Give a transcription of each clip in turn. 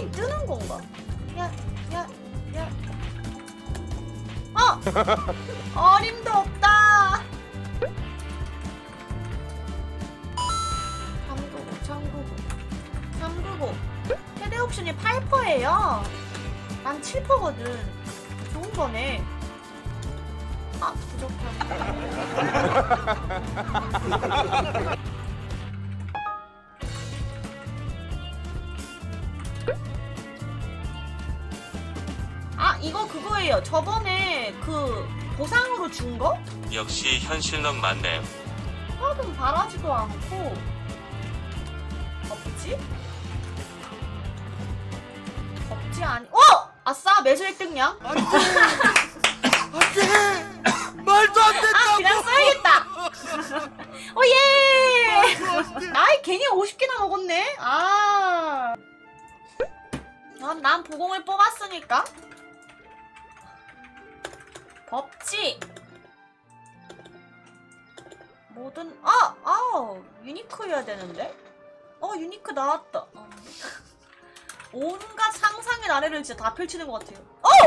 맵이 뜨는 건가? 야. 어림도 없다. 잠그고. 최대 옵션이 8%예요. 난 7%거든. 좋은 거네. 아, 부족하네. 아, 이거 그거예요. 저번에 그 보상으로 준 거? 역시 현실력 많네요. 화분 바라지도 않고. 없지 아니. 아싸, 매수 획득량. 안돼 말도 안 된다고. 아, 그냥 써야겠다. 오예. 나이 괜히 50개나 먹었네. 난 보공을 뽑았으니까. 법치. 뭐든 유니크여야 되는데. 유니크 나왔다. 온갖 상상의 나래를 진짜 다 펼치는 것 같아요.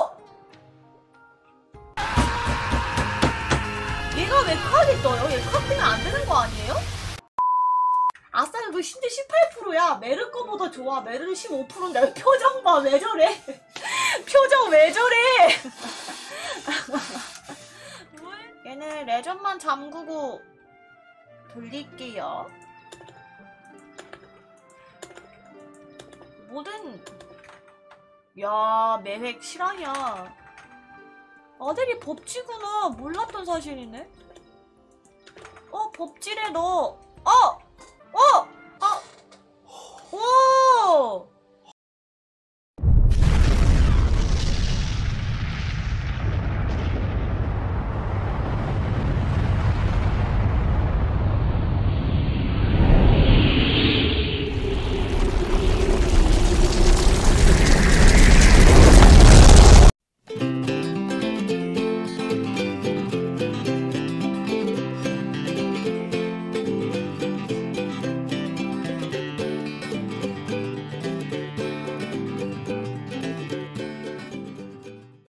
얘가 왜 카드 떠요? 얘 카드 뜨면 안 되는 거 아니에요? 아싸, 이거 심지어 18%야. 메르 거보다 좋아. 메르는 15%인데 표정 봐. 왜 저래? 표정 왜 저래? 얘는 레전만 잠그고 돌릴게요. 뭐든. 야, 매획 실화냐. 아들이 법지구나. 몰랐던 사실이네. 법지래 너. 오!